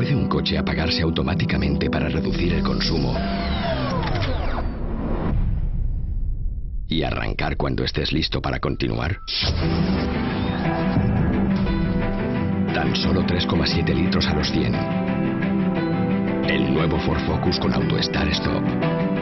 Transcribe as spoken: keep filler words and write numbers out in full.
¿Puede un coche apagarse automáticamente para reducir el consumo y arrancar cuando estés listo para continuar? Tan solo tres coma siete litros a los cien. El nuevo Ford Focus con Auto Start Stop.